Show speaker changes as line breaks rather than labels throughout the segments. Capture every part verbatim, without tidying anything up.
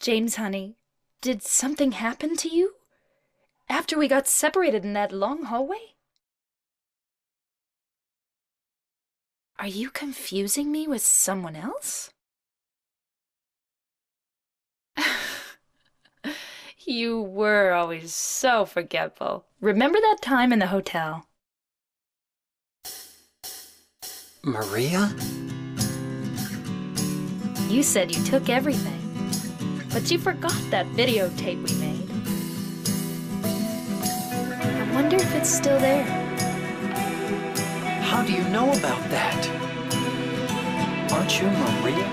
James, honey, did something happen to you? After we got separated in that long hallway? Are you confusing me with someone else? You were always so forgetful. Remember that time in the hotel?
Maria?
You said you took everything, but you forgot that videotape we made. I wonder if it's still there.
How do you know about that? Aren't you Maria?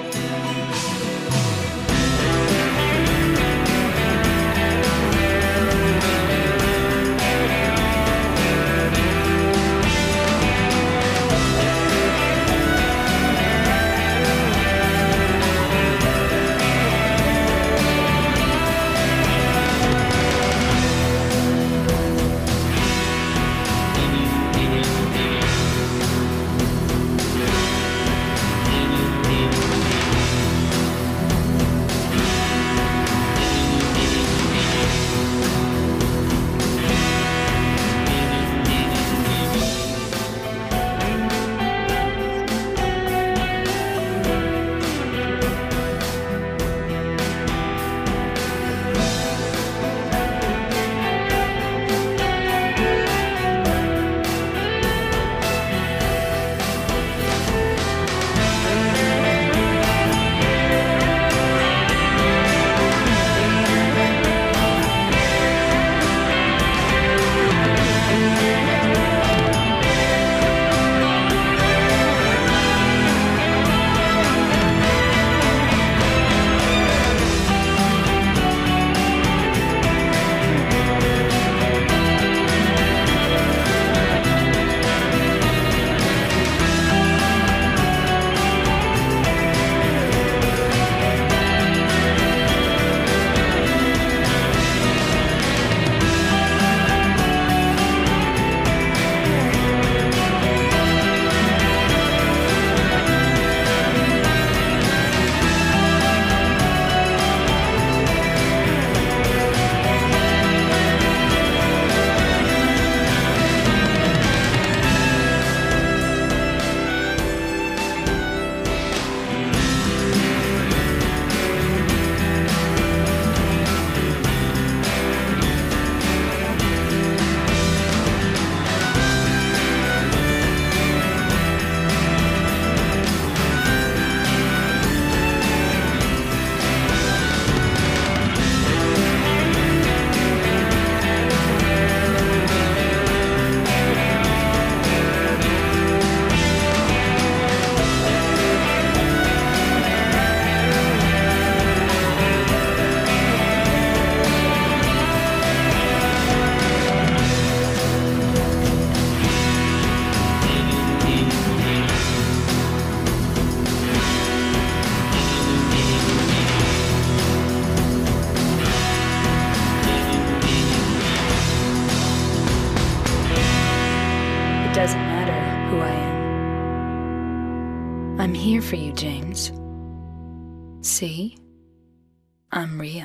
It doesn't matter who I am. I'm here for you, James. See? I'm real.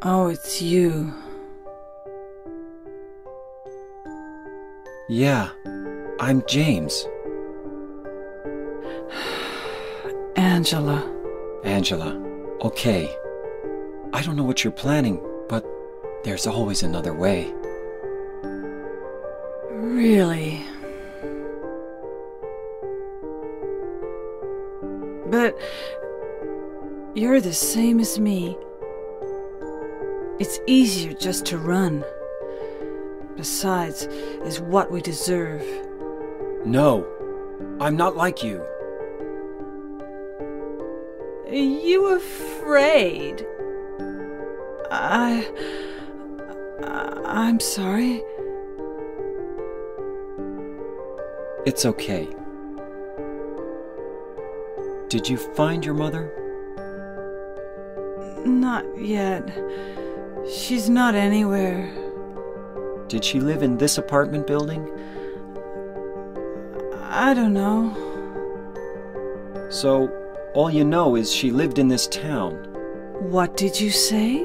Oh, it's you.
Yeah, I'm James.
Angela.
Angela, okay. I don't know what you're planning, but there's always another way.
Really? But you're the same as me. It's easier just to run. Besides, is what we deserve.
No, I'm not like you.
Are you afraid? I... I'm sorry.
It's okay. Did you find your mother?
Not yet. She's not anywhere.
Did she live in this apartment building?
I don't know.
So, all you know is she lived in this town.
What did you say?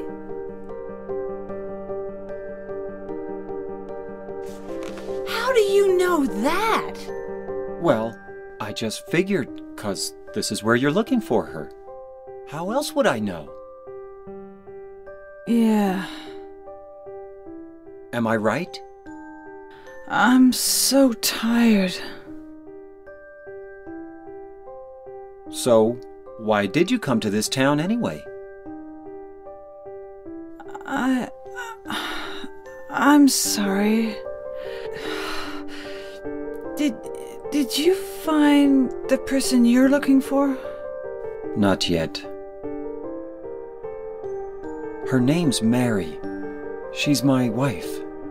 How do you know that?
Well, I just figured, 'cause this is where you're looking for her. How else would I know?
Yeah.
Am I right?
I'm so tired.
So, why did you come to this town anyway?
I... I'm sorry. Did... Did you find the person you're looking for?
Not yet. Her name's Mary. She's my wife.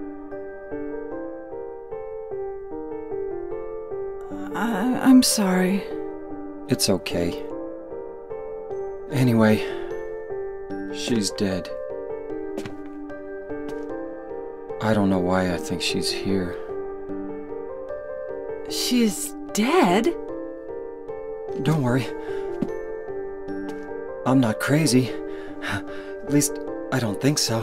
I, I'm sorry.
It's okay. Anyway, she's dead. I don't know why I think she's here.
She's dead?
Don't worry. I'm not crazy. At least, I don't think so.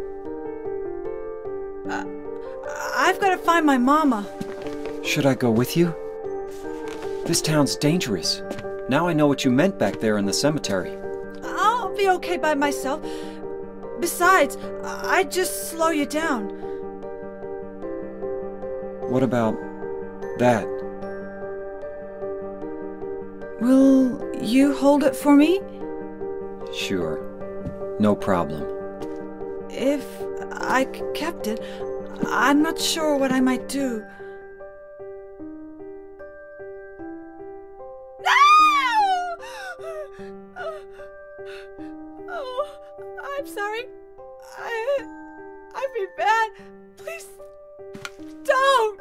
Uh, I've got to find my mama.
Should I go with you? This town's dangerous. Now I know what you meant back there in the cemetery.
I'll be okay by myself. Besides, I'd just slow you down.
What about that?
Will you hold it for me?
Sure. No problem.
If I kept it, I'm not sure what I might do. Oh, I'm sorry. I... I've been bad. Please, don't!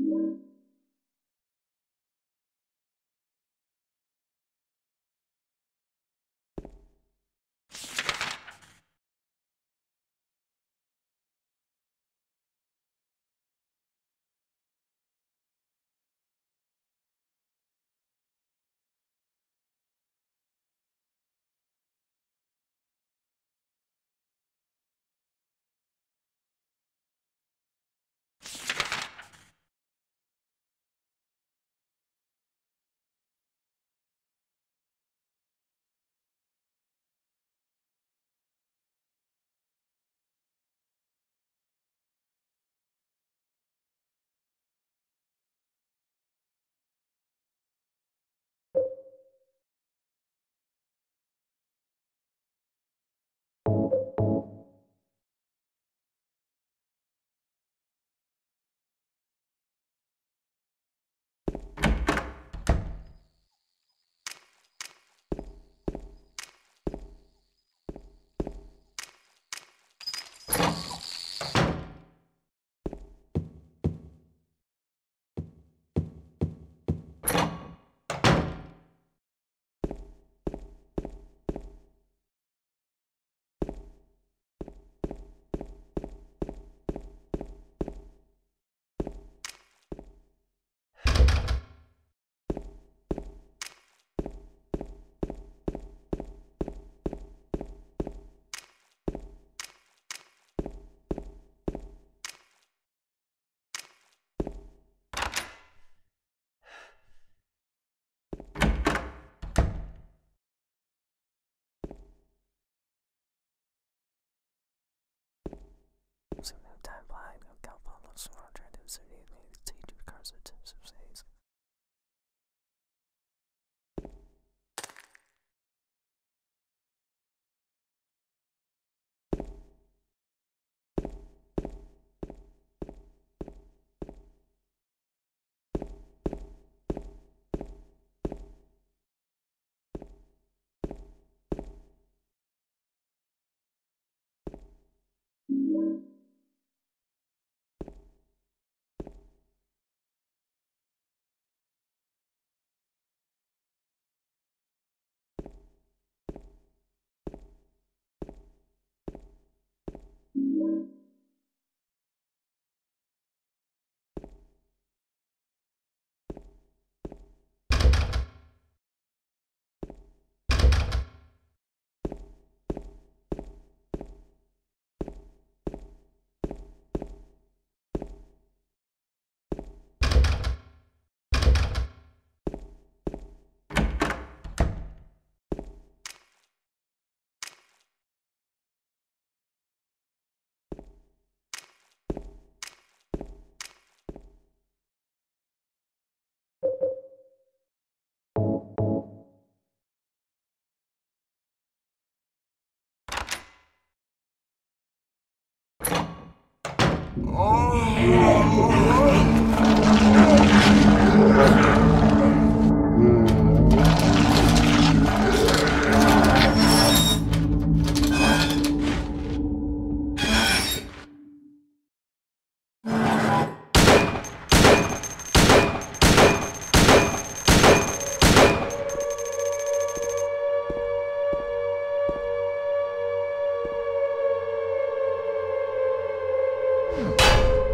Some new timeline of Galpalos for alternative city teacher cars intensive cities. You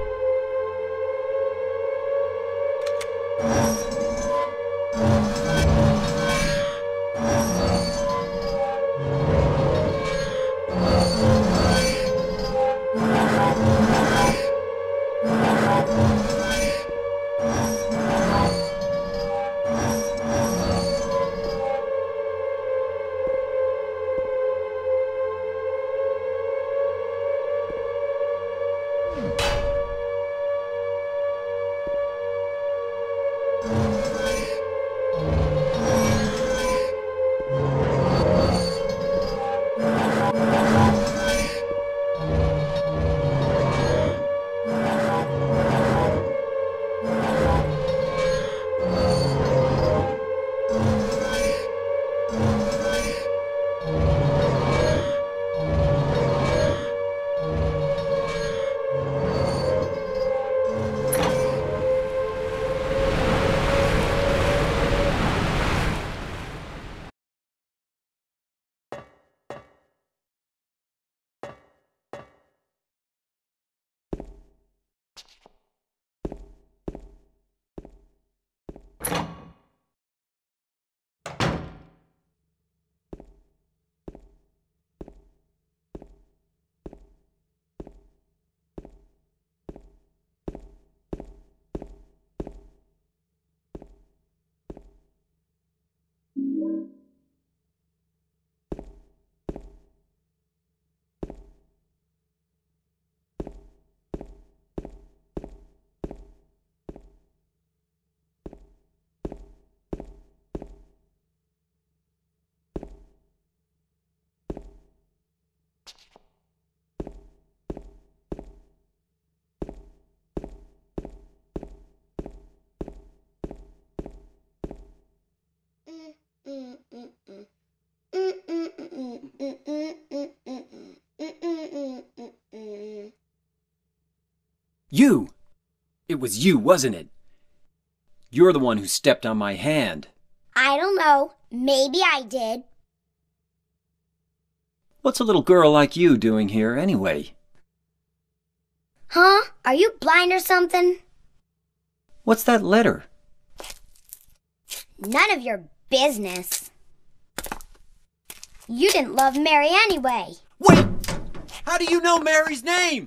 You! It was you, wasn't it? You're the one who stepped on my hand.
I don't know. Maybe I did.
What's a little girl like you doing here anyway?
Huh? Are you blind or something?
What's that letter?
None of your business. You didn't love Mary anyway.
Wait! How do you know Mary's name?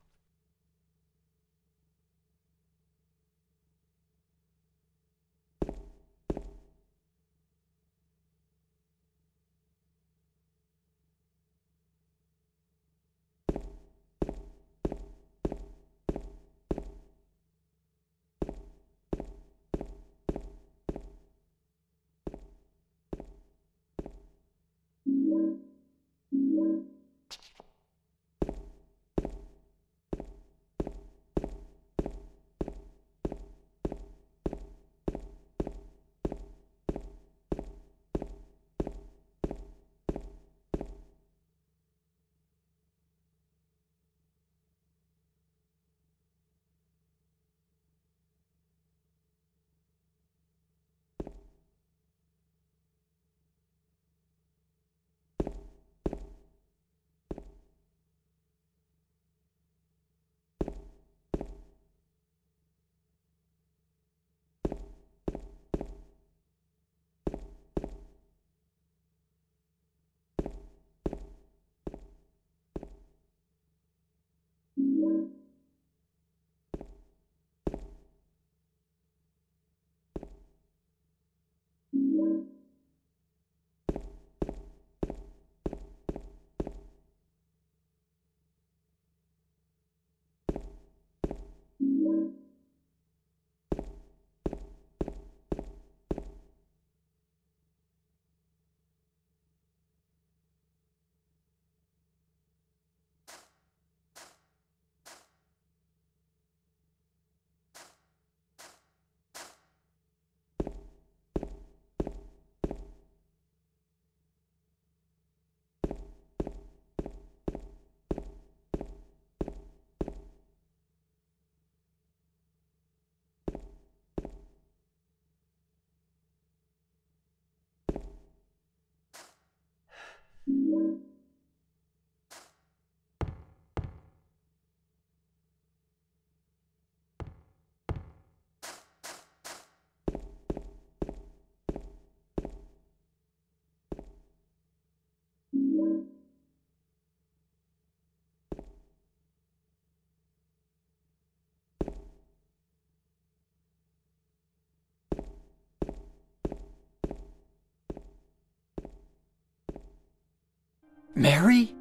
Mary?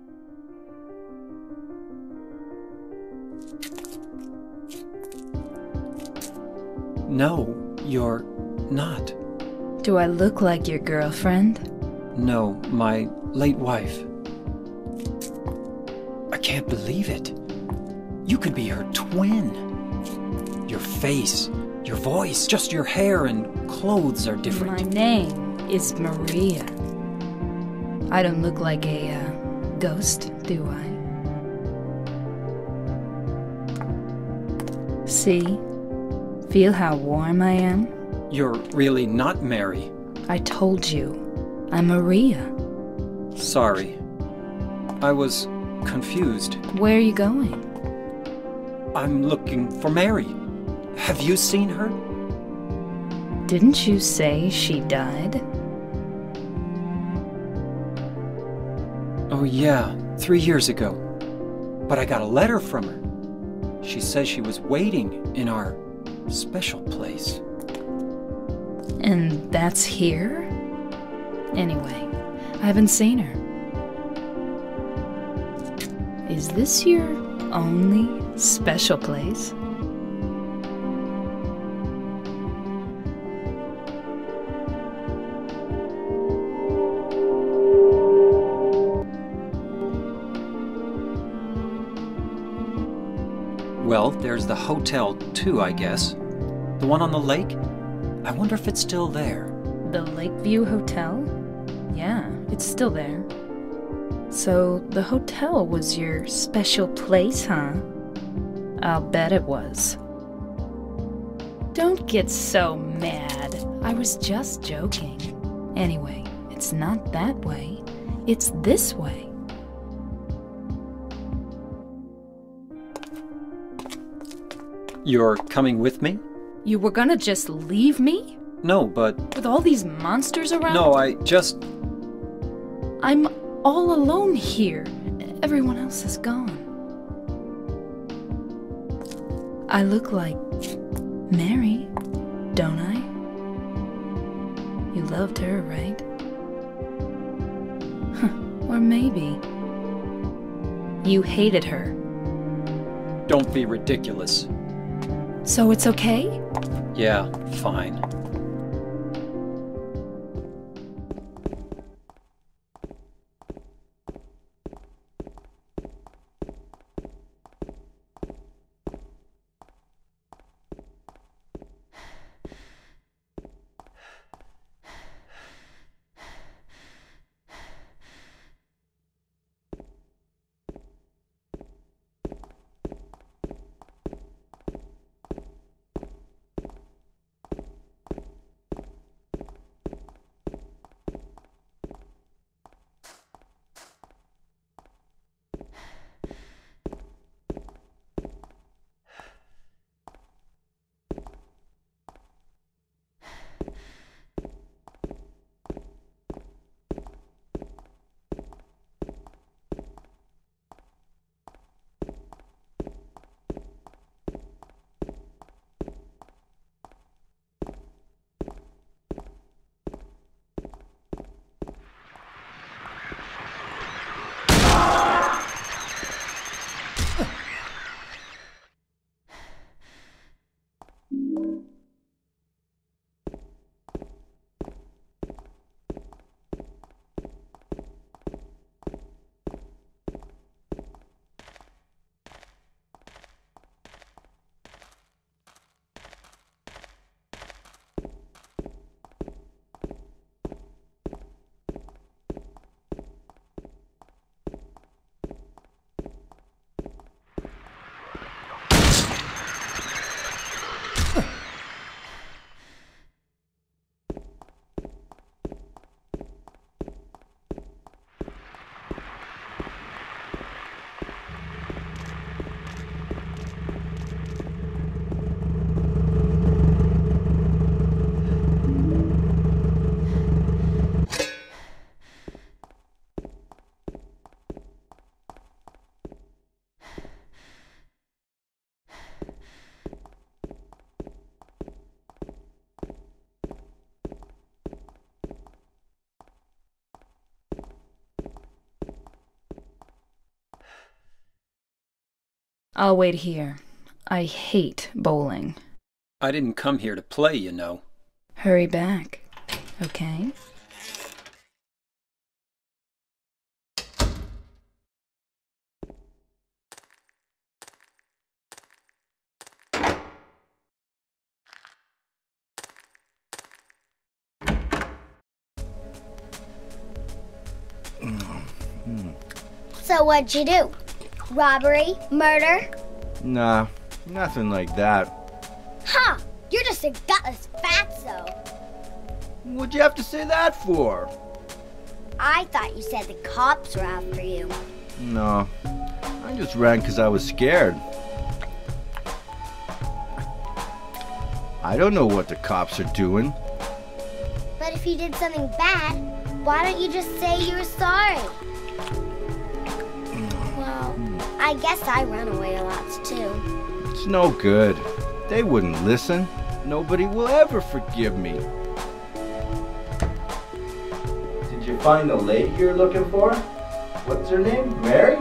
No, you're not.
Do I look like your girlfriend?
No, my late wife. I can't believe it. You could be her twin. Your face, your voice, just your hair and clothes are different.
My name is Maria. I don't look like a uh, ghost, do I? See? Feel how warm I am?
You're really not Mary.
I told you, I'm Maria.
Sorry. I was confused.
Where are you going?
I'm looking for Mary. Have you seen her?
Didn't you say she died?
Oh yeah, three years ago. But I got a letter from her. She says she was waiting in our special place.
And that's here? Anyway, I haven't seen her. Is this your only special place?
There's the hotel, too, I guess. The one on the lake? I wonder if it's still there.
The Lakeview Hotel? Yeah, it's still there. So, the hotel was your special place, huh? I'll bet it was. Don't get so mad. I was just joking. Anyway, it's not that way. It's this way.
You're coming with me?
You were gonna just leave me?
No, but...
With all these monsters around?
No, I just...
I'm all alone here. Everyone else is gone. I look like Mary, don't I? You loved her, right? Huh, or maybe you hated her.
Don't be ridiculous.
So it's okay?
Yeah, fine.
I'll wait here. I hate bowling.
I didn't come here to play, you know.
Hurry back, okay?
So what'd you do? Robbery? Murder?
Nah, nothing like that.
Huh! You're just a gutless fatso.
What'd you have to say that for?
I thought you said the cops were after you.
No, I just ran because I was scared. I don't know what the cops are doing.
But if you did something bad, why don't you just say you were sorry? Well, I guess I run away a lot too.
It's no good. They wouldn't listen. Nobody will ever forgive me. Did you find the lady you're looking for? What's her name? Mary?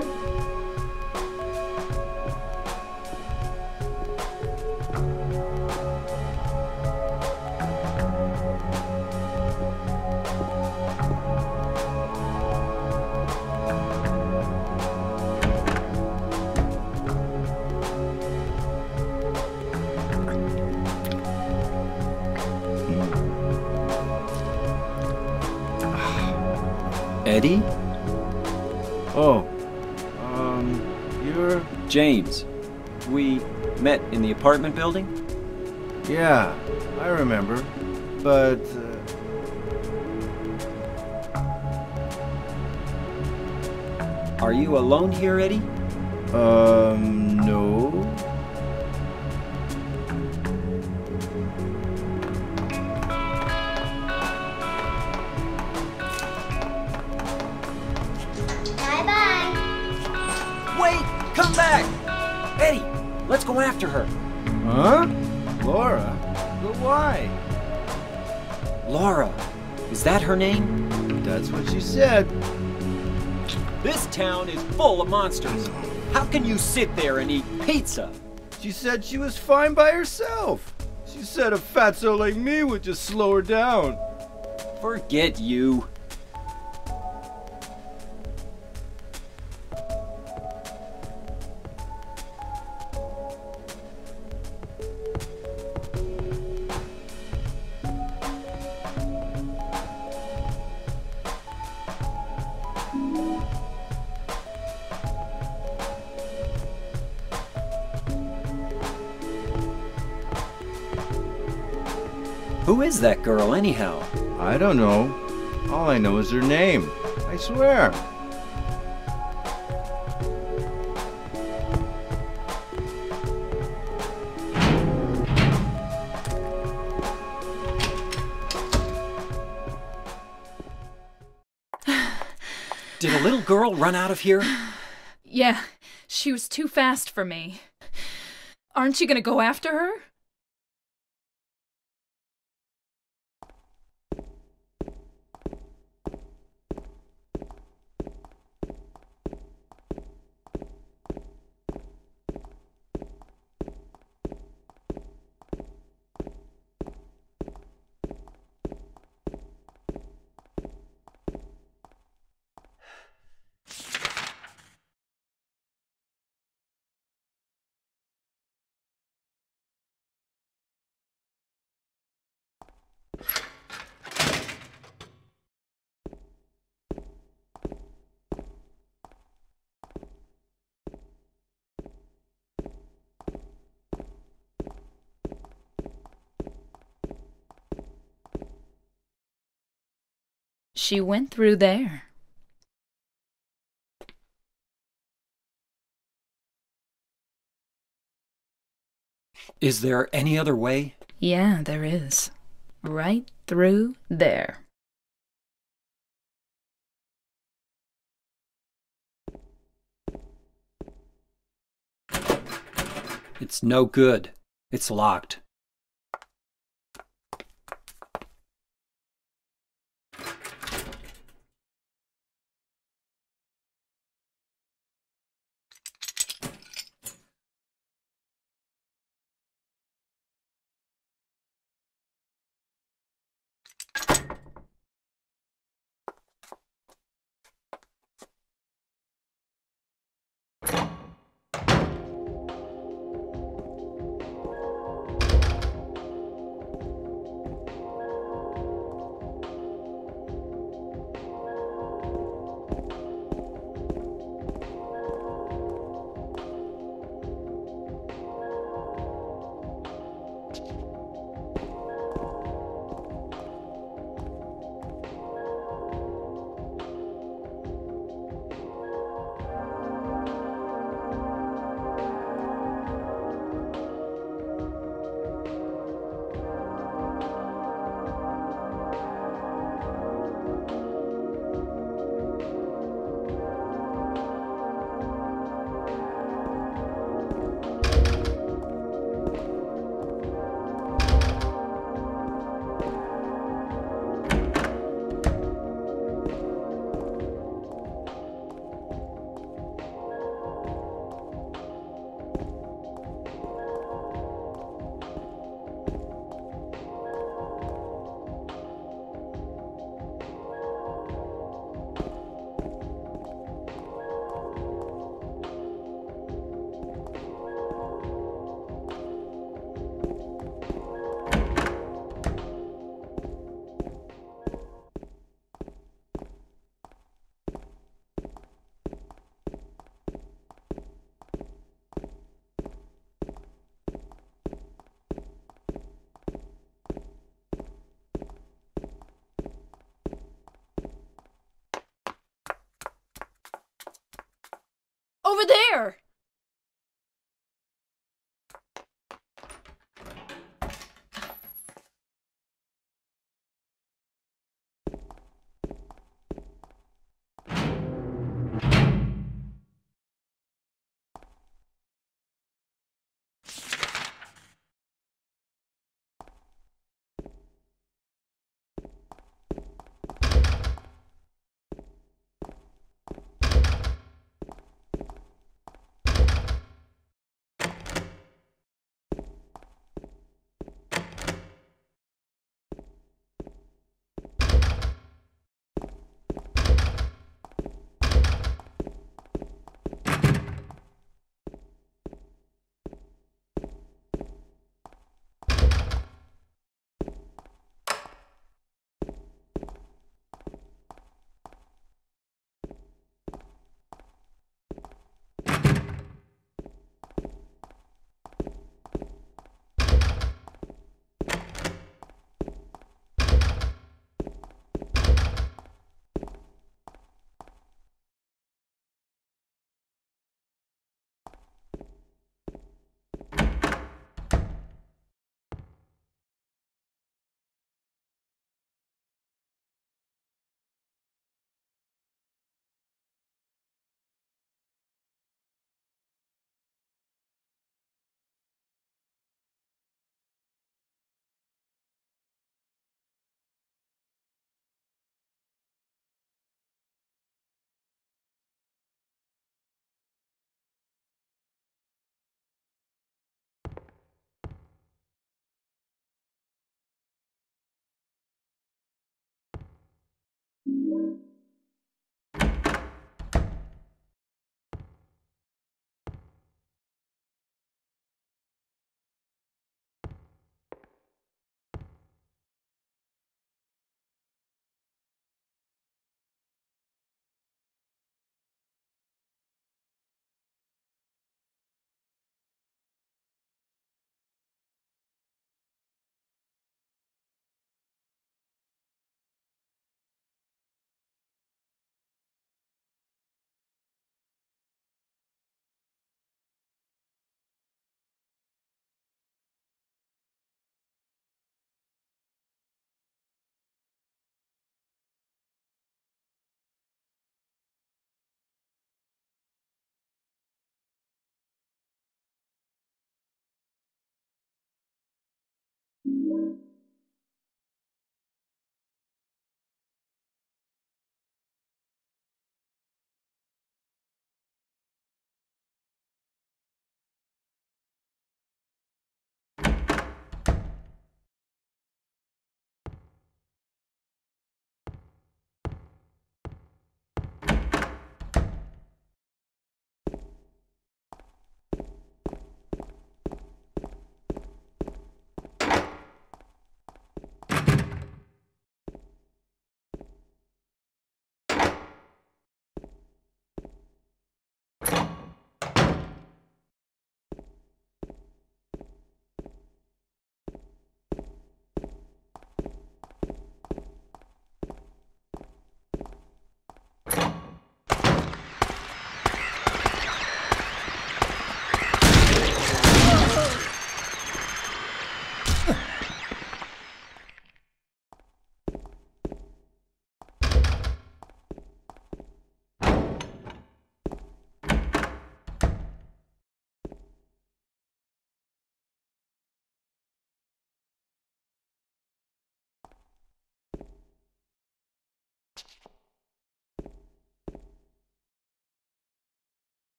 Eddie?
Oh, um, you're...
James. We met in the apartment building?
Yeah, I remember. But, uh...
Are you alone here, Eddie?
Um, no.
Bye-bye.
Wait! Come back! Eddie, let's go after her.
Huh? Laura? But why?
Laura. Is that her name?
That's what she said.
This town is full of monsters. How can you sit there and eat pizza?
She said she was fine by herself. She said a fatso like me would just slow her down.
Forget you. Who is that girl, anyhow?
I don't know. All I know is her name. I swear.
Did a little girl run out of here?
Yeah, she was too fast for me. Aren't you gonna go after her? She went through there.
Is there any other way?
Yeah, there is. Right through there.
It's no good. It's locked.
over there!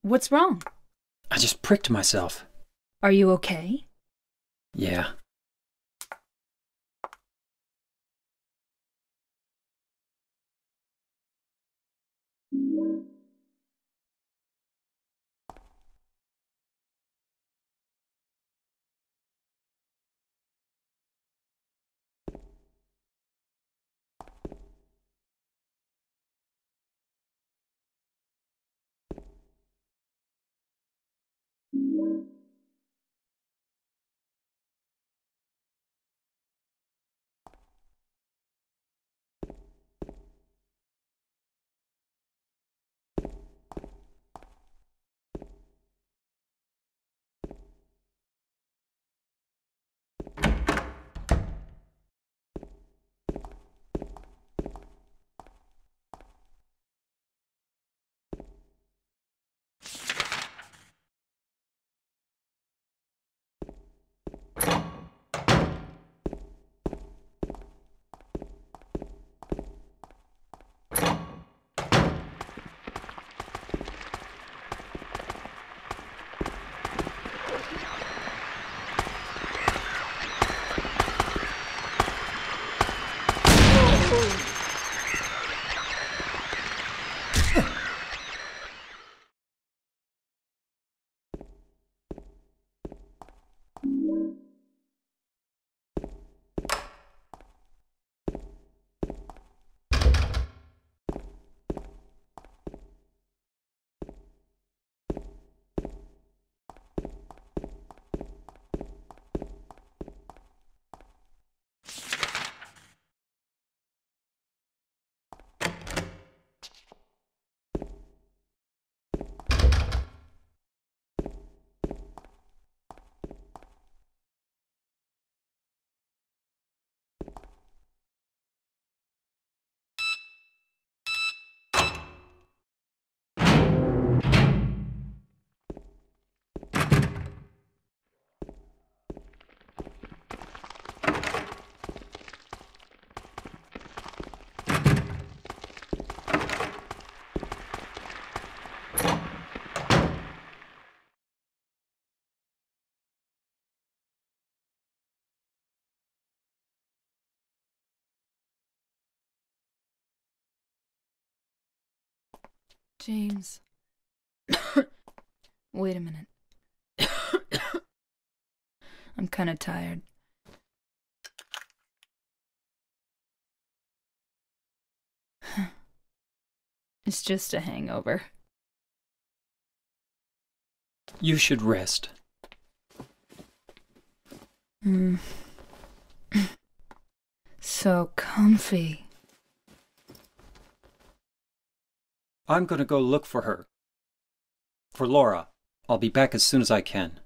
What's wrong?
I just pricked myself.
Are you okay?
Yeah.
James. Wait a minute. I'm kind of tired. It's just a hangover.
You should rest.
Mm. So comfy.
I'm gonna go look for her. For Laura. I'll be back as soon as I can.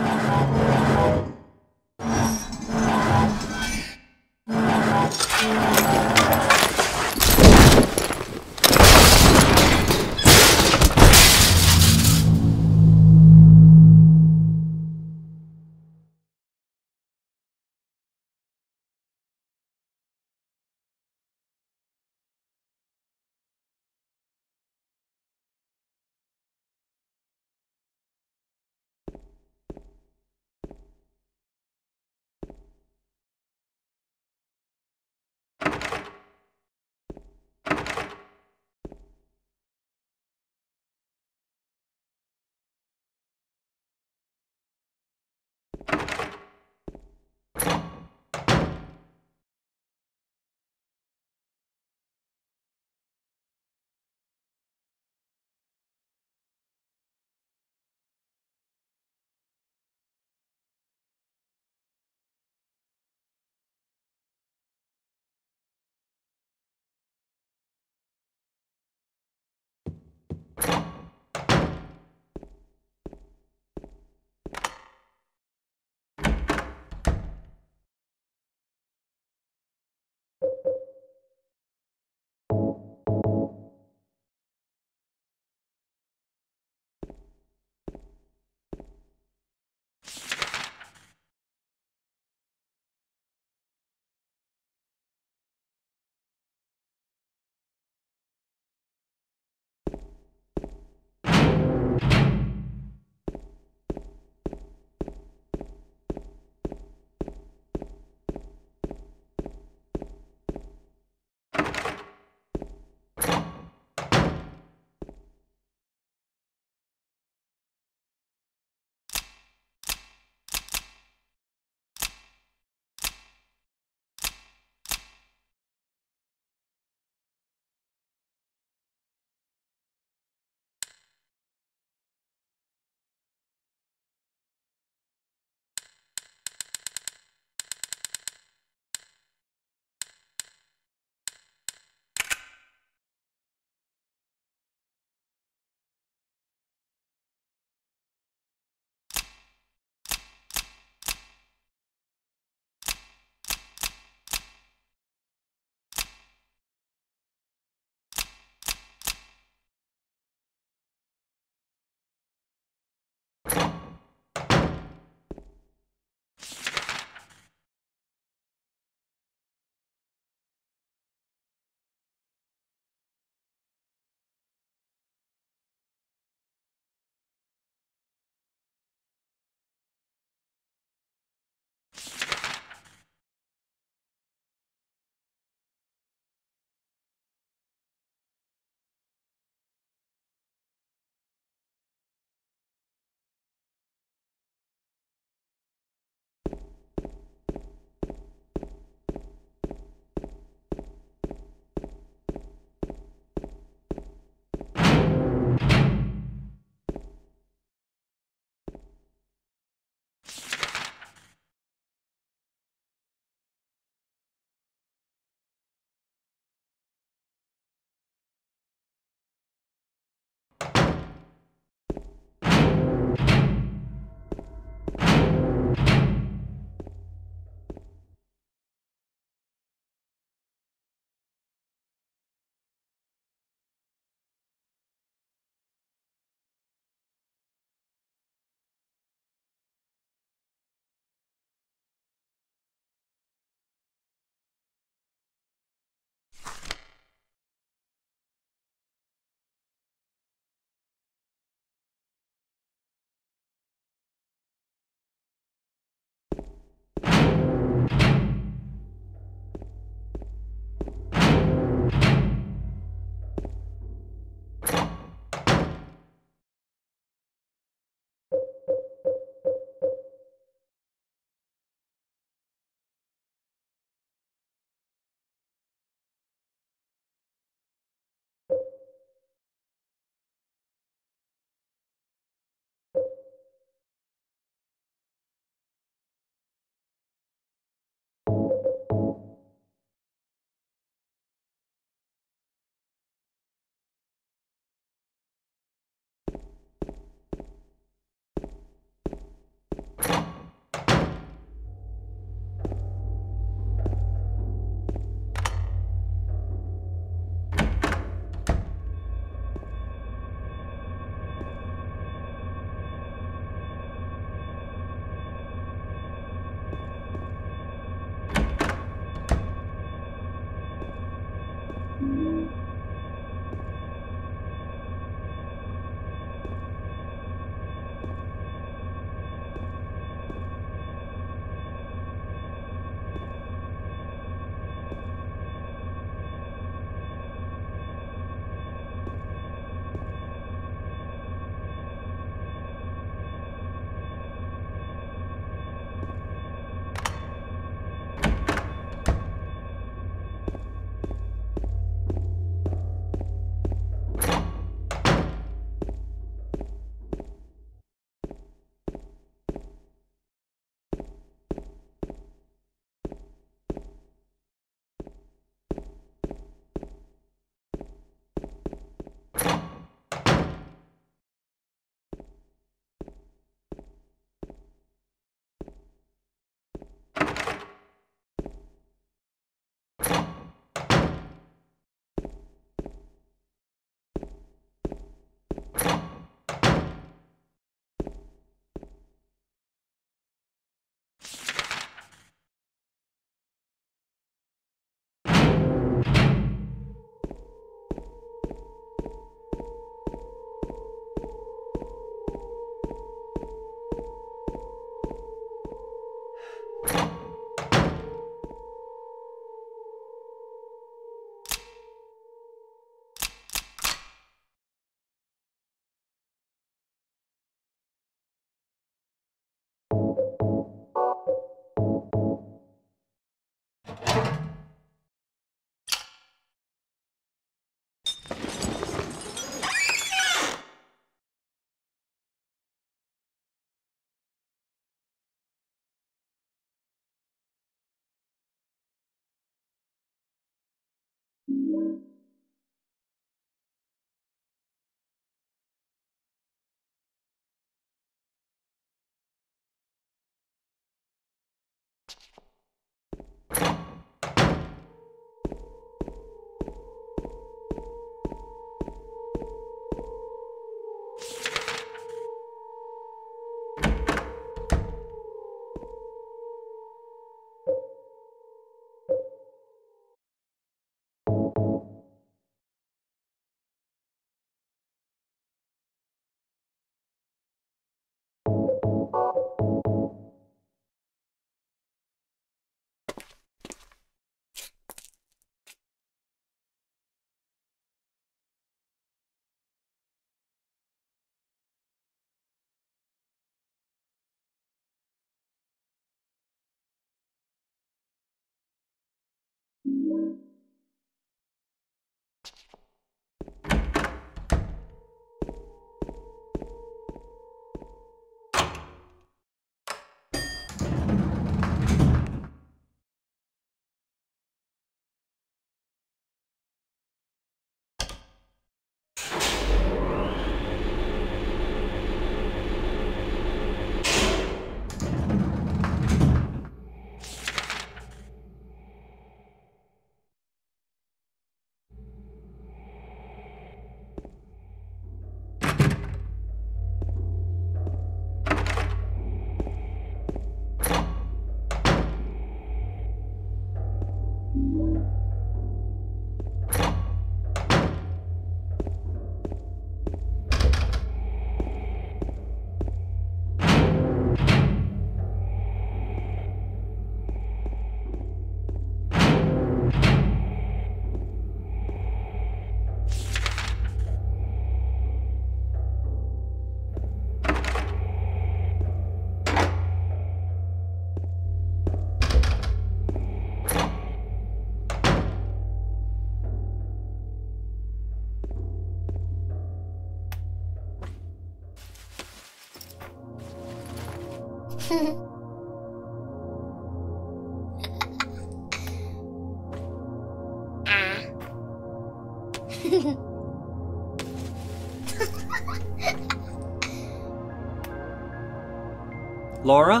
Laura?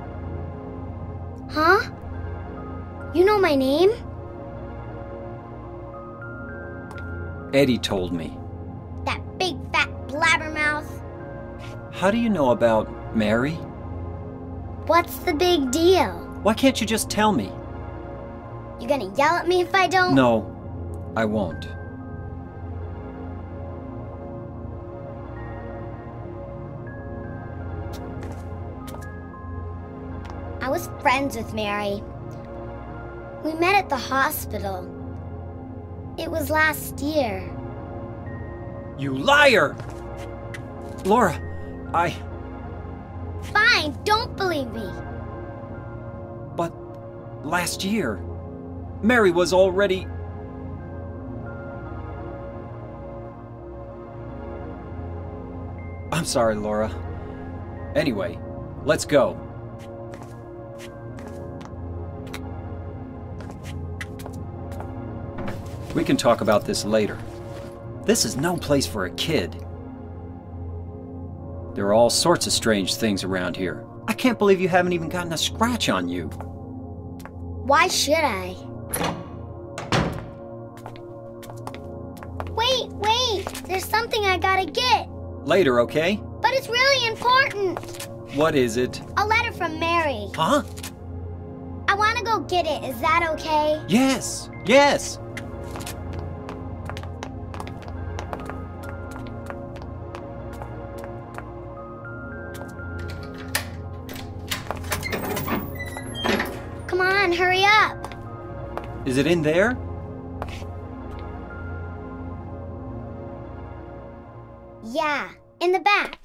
Huh? You know my name?
Eddie told me.
That big fat blabbermouth.
How do you know about Mary?
What's the big deal?
Why can't you just tell me?
You gonna yell at me if I don't?
No, I won't.
I was friends with Mary. We met at the hospital. It was last year.
You liar! Laura, I...
Fine, don't believe me.
But last year, Mary was already... I'm sorry, Laura. Anyway, let's go. We can talk about this later. This is no place for a kid. There are all sorts of strange things around here. I can't believe you haven't even gotten a scratch on you.
Why should I? Wait, wait! There's something I gotta get.
Later, okay?
But it's really important.
What is it?
A letter from Mary.
Huh?
I wanna go get it. Is that okay?
Yes, yes.
Come on, hurry up.
Is it in there?
Yeah, in the back.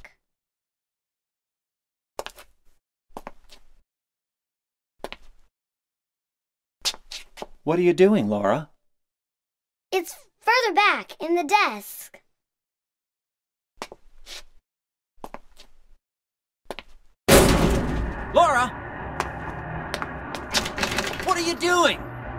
What are you doing, Laura?
It's further back, in the desk.
Laura! What are you doing?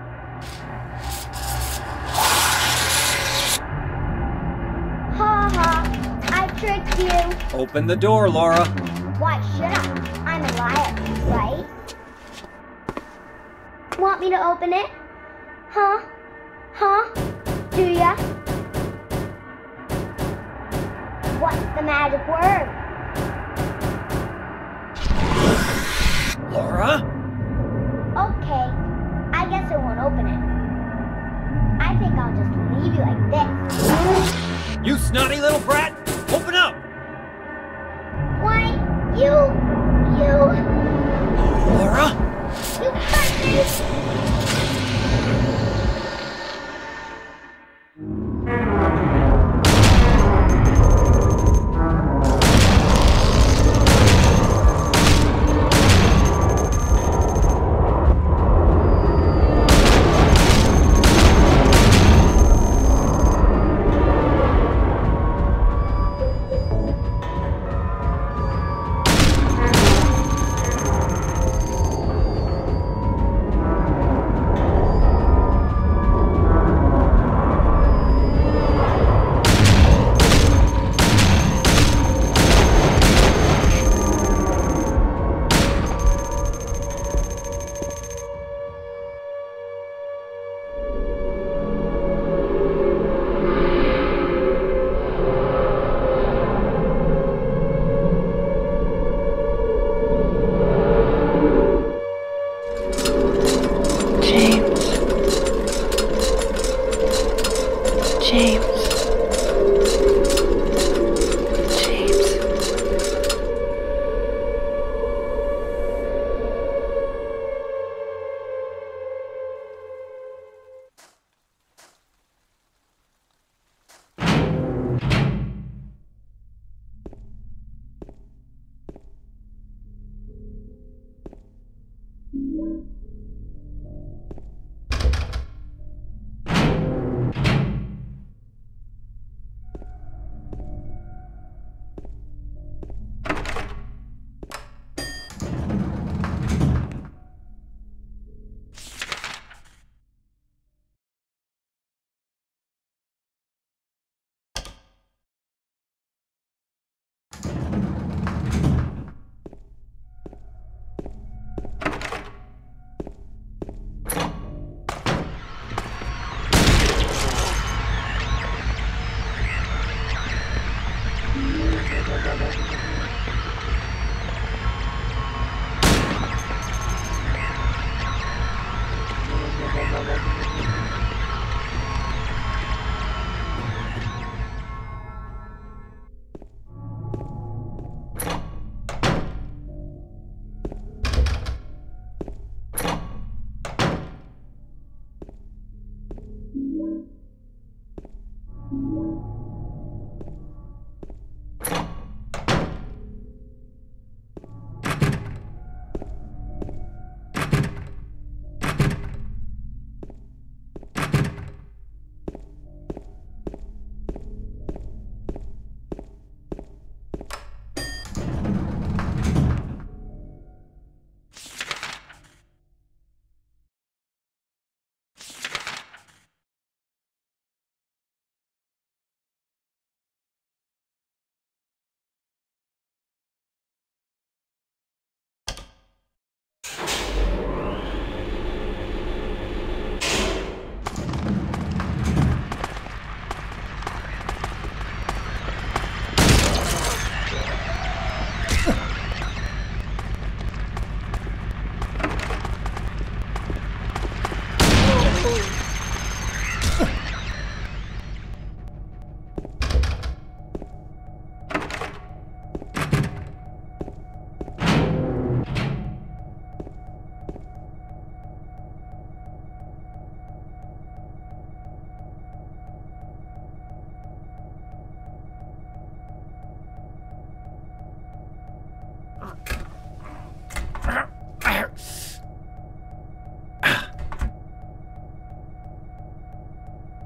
Ha ha, I tricked you.
Open the door, Laura.
Why should I? I'm a liar, right? Want me to open it? Huh? Huh? Do ya? What's the magic word?
Laura?
Okay, I guess it won't open it. I think I'll just leave you like this.
You snotty little brat! Open up!
Why, you, you,
Laura?
you hurt me!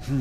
Hmm.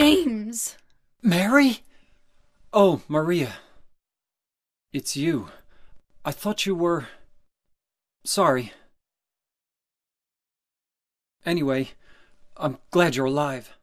James!
Mary? Oh, Maria. It's you. I thought you were... Sorry. Anyway, I'm glad you're alive.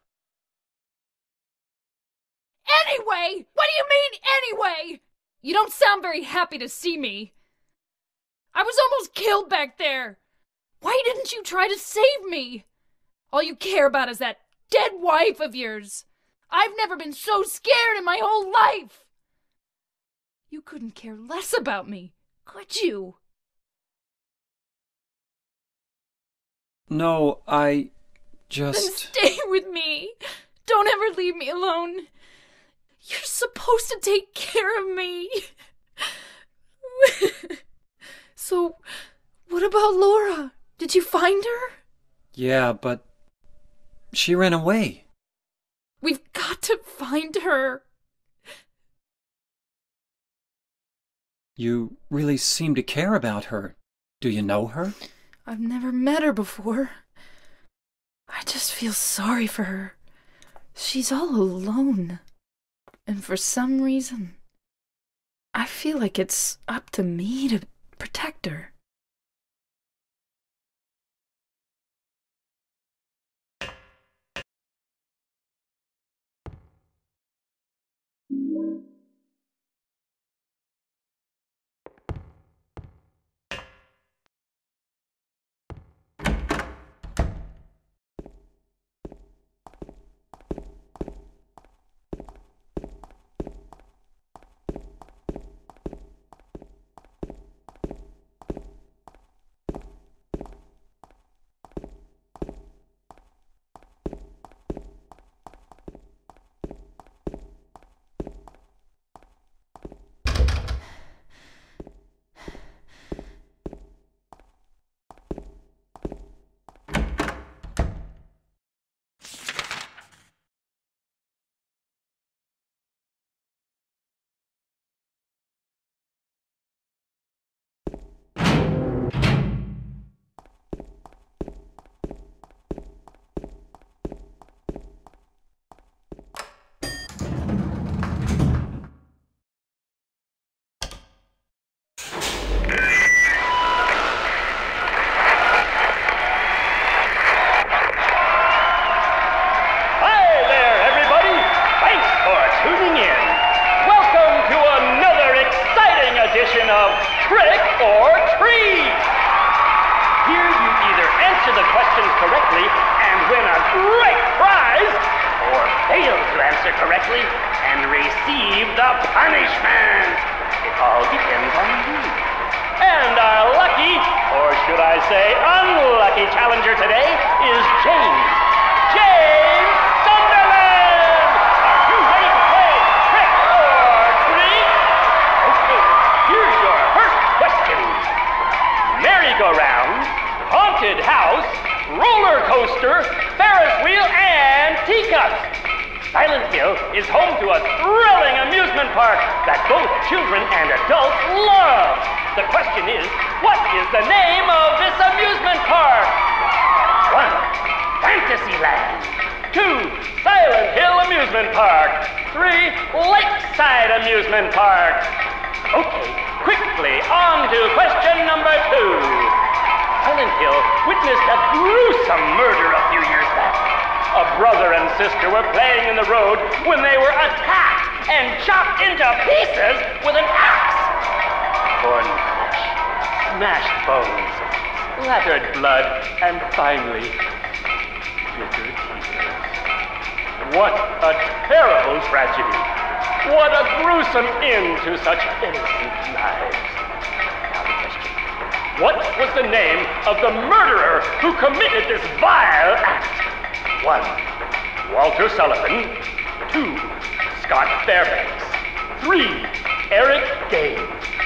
Anyway? What do you mean, anyway? You don't sound very happy to see me. I was almost killed back there. Why didn't you try to save me? All you care about is that dead wife of yours. I've never been so scared in my whole life. You couldn't care less about me, could you?
No, I
Then
just...
stay with me. Don't ever leave me alone. You're supposed to take care of me. So, what about Laura? Did you find her?
Yeah, but... she ran away.
We've got to find her.
You really seem to care about her. Do you know her?
I've never met her before. I just feel sorry for her. She's all alone. And for some reason, I feel like it's up to me to protect her.
Correctly and receive the punishment. It all depends on you. And our lucky, or should I say unlucky challenger today is James. James Sunderland! Are you ready to play trick or treat? Okay, here's your first question. Merry-go-round, haunted house, roller coaster, Ferris wheel, and teacup. Silent Hill is home to a thrilling amusement park that both children and adults love. The question is, what is the name of this amusement park? One, Fantasyland. Two, Silent Hill Amusement Park. Three, Lakeside Amusement Park. Okay, quickly on to question number two. Silent Hill witnessed a gruesome murder a few years back. A brother and sister were playing in the road when they were attacked and chopped into pieces with an axe. Torn flesh, smashed bones, splattered blood, and finally, bitter tears. What a terrible tragedy. What a gruesome end to such innocent lives. Now the question. What was the name of the murderer who committed this vile act? One, Walter Sullivan. Two, Scott Fairbanks. Three, Eric Dane.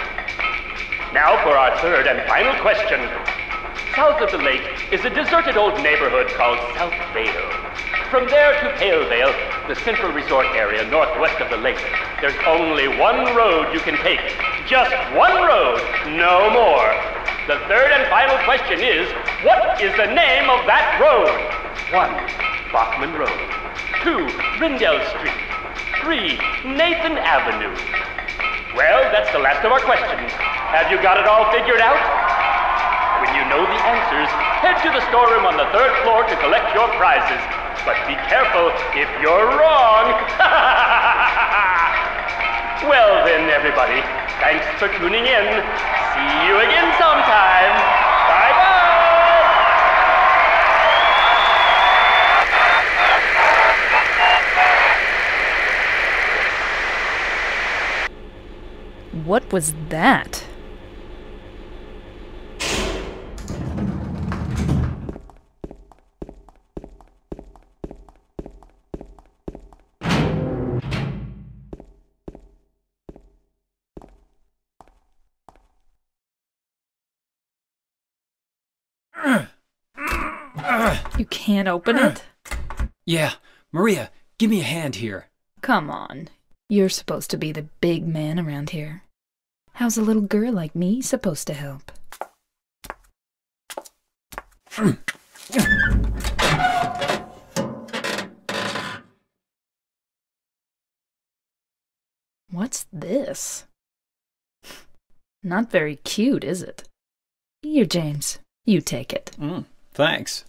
Now for our third and final question. South of the lake is a deserted old neighborhood called South Vale. From there to Pale Vale, the central resort area northwest of the lake, there's only one road you can take. Just one road, no more. The third and final question is, what is the name of that road? One, Bachman Road. Two, Rindell Street. Three, Nathan Avenue. Well, that's the last of our questions. Have you got it all figured out? When you know the answers, head to the storeroom on the third floor to collect your prizes. But be careful if you're wrong. Well then, everybody, thanks for tuning in. See you again sometime. Bye-bye.
What was that? You can't open it?
Yeah, Maria, give me a hand here.
Come on. You're supposed to be the big man around here. How's a little girl like me supposed to help? What's this? Not very cute, is it? Here, James. You take it.
Mm, thanks.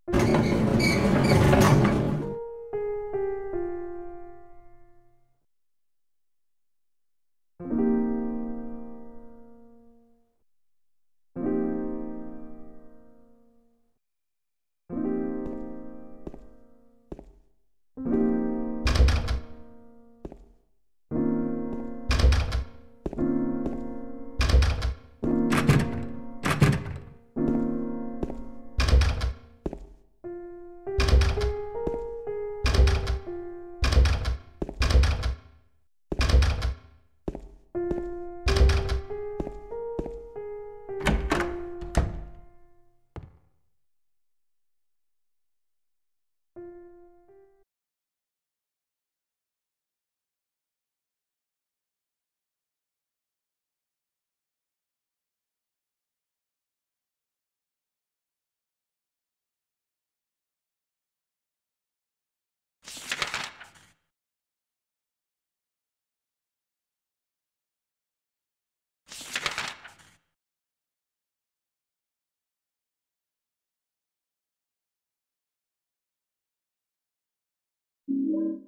you